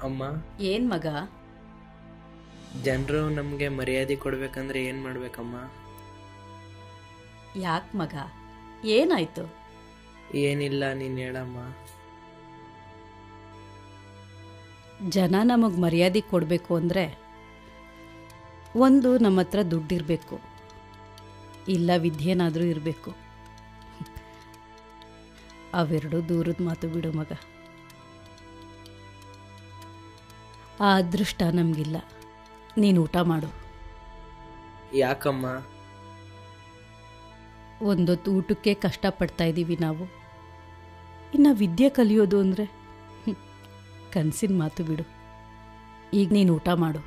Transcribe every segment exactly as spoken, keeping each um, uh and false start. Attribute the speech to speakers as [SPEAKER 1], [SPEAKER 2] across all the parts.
[SPEAKER 1] ಅಮ್ಮ,
[SPEAKER 2] ಏನ್ ಮಗ?
[SPEAKER 1] ಜನರು ನಮ್ಗೆ ಮರ್ಯಾದೆ ಕೊಡ್ಬೇಕಂದ್ರೆ ಏನ್ ಮಾಡ್ಬೇಕಮ್ಮ?
[SPEAKER 2] ಯಾಕ್ ಮಗ, ಏನಾಯ್ತು?
[SPEAKER 1] ಏನಿಲ್ಲ, ನೀನ್ ಹೇಳಮ್ಮ.
[SPEAKER 2] ಜನ ನಮಗ್ ಮರ್ಯಾದೆ ಕೊಡಬೇಕು ಅಂದ್ರೆ ಒಂದು ನಮ್ಮ ಹತ್ರ ದುಡ್ಡಿರ್ಬೇಕು, ಇಲ್ಲ ವಿದ್ಯೆನಾದ್ರೂ ಇರಬೇಕು. ಅವೆರಡು ದೂರದ ಮಾತು ಬಿಡು ಮಗ. ಆ ಅದೃಷ್ಟ ನಮಗಿಲ್ಲ. ನೀನು ಊಟ ಮಾಡು.
[SPEAKER 1] ಯಾಕಮ್ಮ?
[SPEAKER 2] ಒಂದೊತ್ತು ಊಟಕ್ಕೆ ಕಷ್ಟಪಡ್ತಾ ಇದ್ದೀವಿ ನಾವು. ಇನ್ನು ವಿದ್ಯೆ ಕಲಿಯೋದು ಅಂದರೆ ಕನಸಿನ ಮಾತು ಬಿಡು. ಈಗ ನೀನು ಊಟ ಮಾಡು.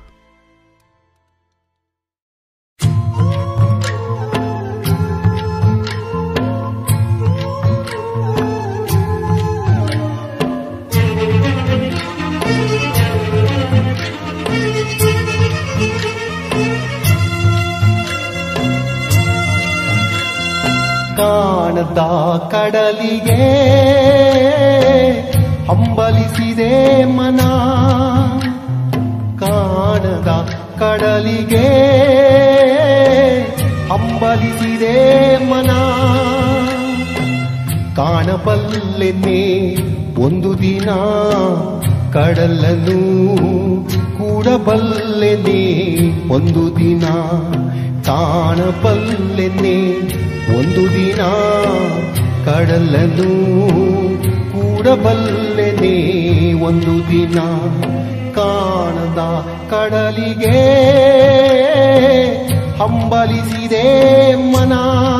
[SPEAKER 3] ಕಾಣದ ಕಡಲಿಗೆ ಹಂಬಲಿಸಿದೆ ಮನ, ಕಾಣದ ಕಡಲಿಗೆ ಹಂಬಲಿಸಿದೆ ಮನ. ಕಾಣಬಲ್ಲೆನ್ನೆ ಒಂದು ದಿನ ಕಡಲನ್ನು, ಕೂಡಬಲ್ಲೆನೆ ಒಂದು ದಿನ. ಕಾಣಬಲ್ಲೆನ್ನೆ ಒಂದು ದಿನ ಕಡಲನ್ನು, ಕೂಡಬಲ್ಲೆನೆ ಒಂದು ದಿನ. ಕಾಣದ ಕಡಲಿಗೆ ಹಂಬಲಿಸಿದೆ ಮನ.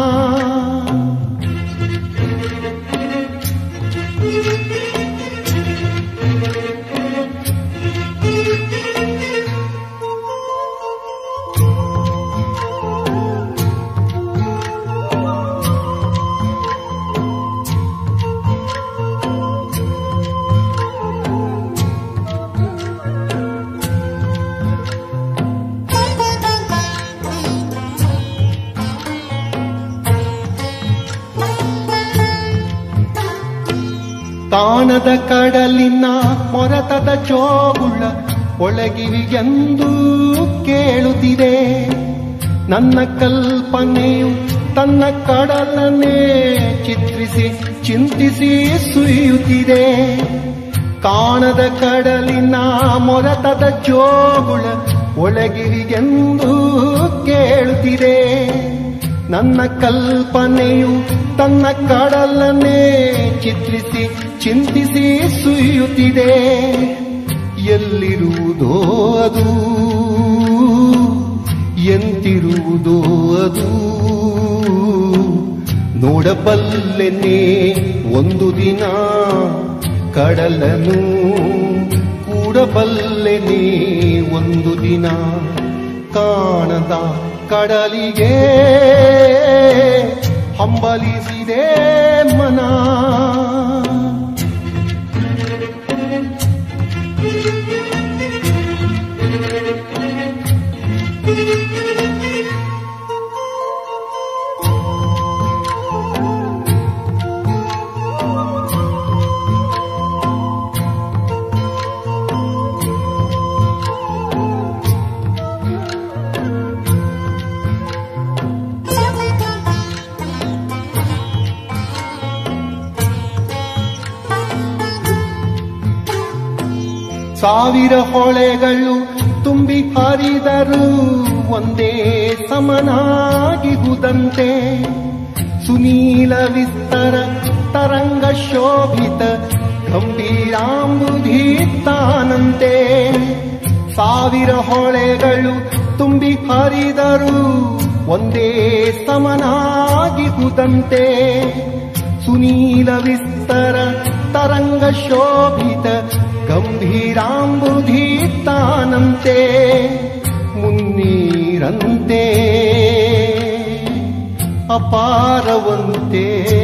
[SPEAKER 3] ಕಾಣದ ಕಡಲಿನ ಮೊರತದ ಚೋಗುಳ ಒಳಗಿವಿಗೆಂದು ಕೇಳುತ್ತಿದೆ. ನನ್ನ ಕಲ್ಪನೆಯು ತನ್ನ ಕಡಲನ್ನೇ ಚಿತ್ರಿಸಿ ಚಿಂತಿಸಿ ಸುಯ್ಯುತ್ತಿದೆ. ಕಾಣದ ಕಡಲಿನ ಮೊರತದ ಚೋಗುಳ ಒಳಗಿವಿಗೆಂದು ಕೇಳುತ್ತಿದೆ. ನನ್ನ ಕಲ್ಪನೆಯು ತನ್ನ ಕಡಲನ್ನೇ ಚಿತ್ರಿಸಿ ಚಿಂತಿಸಿ ಸುಯ್ಯುತ್ತಿದೆ. ಎಲ್ಲಿರುವುದೋ ಅದು, ಎಂತಿರುವುದೋ ಅದು, ನೋಡಬಲ್ಲೆನೆ ಒಂದು ದಿನ ಕಡಲನು, ಕೂಡಬಲ್ಲೆನೆ ಒಂದು ದಿನ. ಕಾಣದ ಕಡಲಿಗೆ ಹಂಬಲಿಸಿದೆ ಮನ. ಸಾವಿರ ಹೊಳೆಗಳು ತುಂಬಿ ಹರಿದರೂ ಒಂದೇ ಸಮನಾಗಿಹುದಂತೆ. ಸುನೀಲ ವಿಸ್ತರ ತರಂಗ ಶೋಭಿತ ಗಂಭೀರಾಂಬುಧಿ ತಾನಂತೆ. ಸಾವಿರ ಹೊಳೆಗಳು ತುಂಬಿ ಹರಿದರೂ ಒಂದೇ ಸಮನಾಗಿಹುದಂತೆ. ಸುನೀಲ ವಿಸ್ತರ ತರಂಗ ಶೋಭಿತ ಗಂಭೀರಾಂಬುಧಿ ತಾನಂತೆ. ಮುನ್ನೀರಂತೆ ಅಪಾರವಂತೆ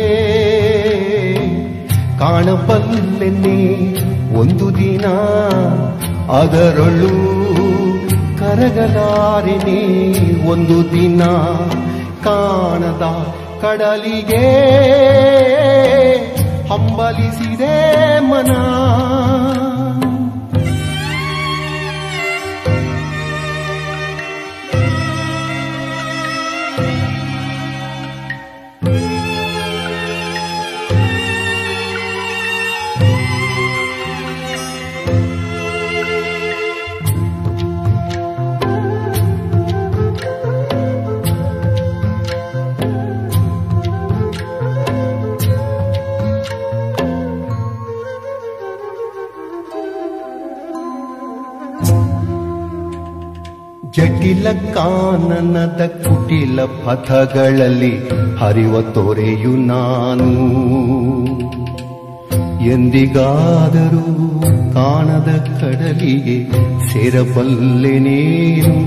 [SPEAKER 3] ಕಾಣಬಲ್ಲೆನೆ ಒಂದು ದಿನ. ಅದರೊಳು ಕರಗಲಾರೆನೆ ಒಂದು ದಿನ. ಕಾಣದ ಕಡಲಿಗೆ ಹಂಬಲಿಸಿದೆ ಮನ. ಜಟಿಲ ಕಾನನದ ಕುಟಿಲ ಪಥಗಳಲ್ಲಿ ಹರಿವ ತೊರೆಯು ನಾನು. ಎಂದಿಗಾದರೂ ಕಾಣದ ಕಡಲಿಗೆ ಸೇರಬಲ್ಲೆನೇನು.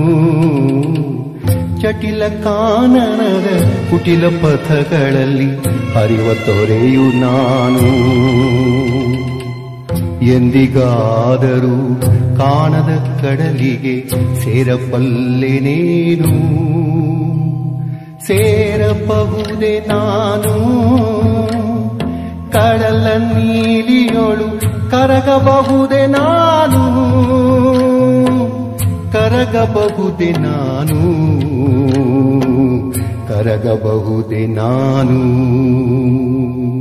[SPEAKER 3] ಜಟಿಲ ಕಾನನದ ಕುಟಿಲ ಪಥಗಳಲ್ಲಿ ಹರಿವ ತೊರೆಯು ನಾನು. ಎಂದಿಗಾದರೂ ಕಾಣದ ಕಡಲಿಗೆ ಸೇರಬಲ್ಲೆನೇನು. ಸೇರಬಹುದೇ ನಾನು ಕಡಲ ನೀಲಿಯೋಳು, ಕರಗಬಹುದೇ ನಾನು, ಕರಗಬಹುದೇ ನಾನು, ಕರಗಬಹುದೇ ನಾನು.